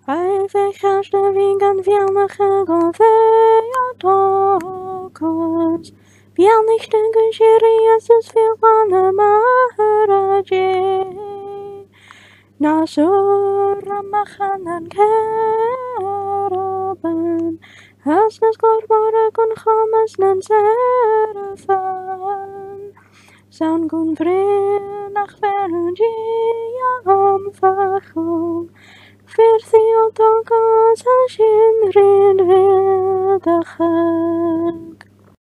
Hij vergaat de winkel vierige tokens. Bien nicht denken, chérie, es ist für eine Maharaji. Nasura machanan keraban. Hasnas korbara kun chamas nan serafan. Sound kun vrenach verunji am fachon. Versi o tokas a shinrin vedachan.